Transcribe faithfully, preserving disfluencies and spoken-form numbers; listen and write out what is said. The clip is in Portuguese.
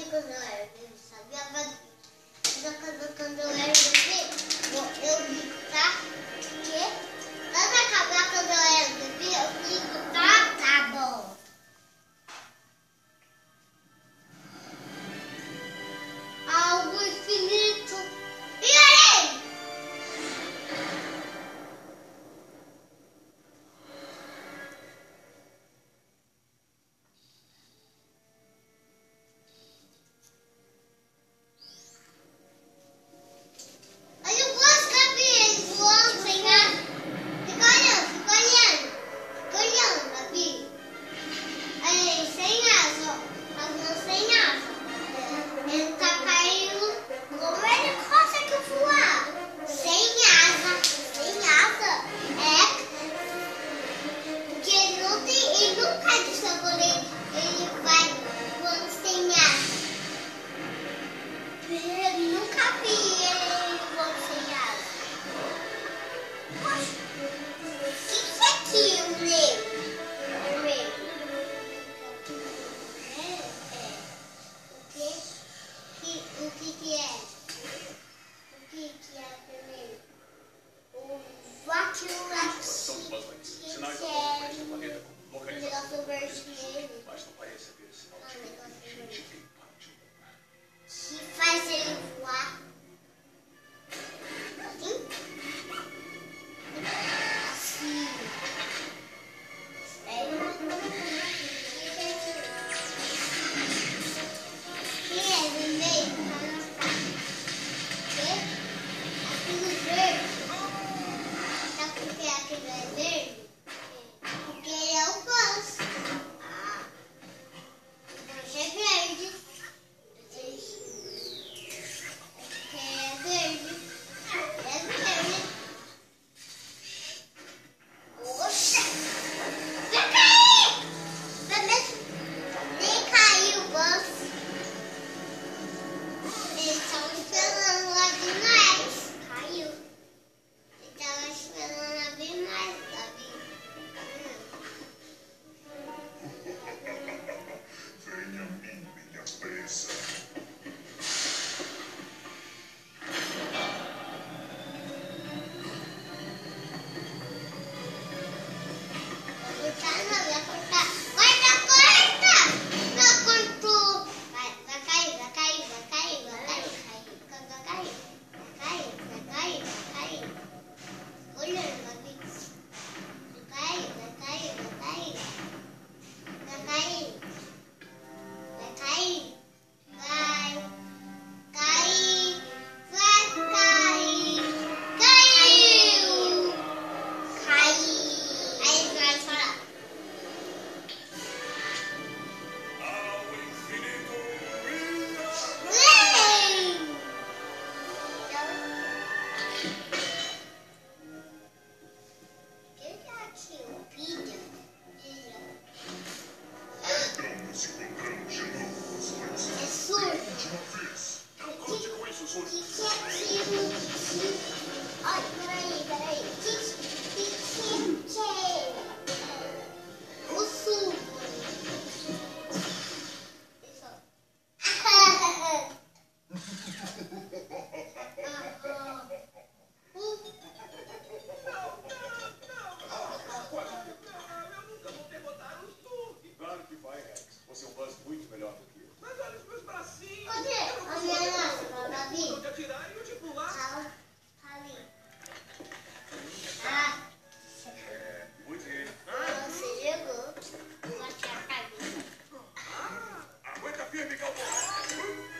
quando eu era bebê, sabia? Mas quando eu era bebê, eu brincava, porque antes de acabar quando eu era bebê, eu brinco, tá? Tá bom. Algo infinito. E aí? Olha o gosto, Gabi, ele voando sem asa. Fica olhando, fica olhando. Fica olhando, Gabi. Olha ele sem asa, ó. As mãos sem asa. Ele tá caindo. Como ele consegue voar? Sem asa. Sem asa. É. Porque ele não tem. Ele não cai do céu quando ele, ele vai voando sem asa. Eu nunca vi ele voando sem asa. Poxa. O que, que é aquilo nele? O que que é? O que que é primeiro? O vaquilaxi, que é um negócio vermelho. Mas não parece haver sinal Ah, de negócio gente vermelho. em parte do lugar. Que faz ele voar. Assim? Assim. Sério? Que é vermelho? Aquilo verde. Sabe por que aquilo é verde? Porque ele é o Buzz. Ah. O Buzz é verde. Porque é verde. É verde. Poxa! Vai cair! Vai mesmo? Nem caiu o Buzz. Eles estavam esperando lá demais. Caiu. Eles estavam esperando lá demais, Gabi. Venha a mim, minha presa. Vou cortar, não, vai cortar. Corta, corta! Não, cortou. Vai, vai cair, vai cair, vai cair, vai cair. Vai cair, vai cair, vai cair, vai cair. Olhando, Gabi. Vai cair, vai cair, vai cair. Vai cair. Vai cair. Vai cair. Vai cair. Caiu! Caiu. Aí vai falar. Ao infinito e Ei! Eu já tinha ouvido. então nos encontramos de novo, os dois. É Pela surdo. última vez. Não conte com isso, O surdo. que que é aquilo? Que- Ai, peraí, peraí. O que que que é? O surdo. Isso. Claro que vai, Rex. Você é um Buzz muito melhor do que eu. Mas olha os meus bracinhos. Cadê? A minha nossa, Gabi. Eu te atirar e eu te pular. Ah, ali. Ah, É, muito bem. você jogou. Vou atirar a cabeça. Aguenta firme, cowboy.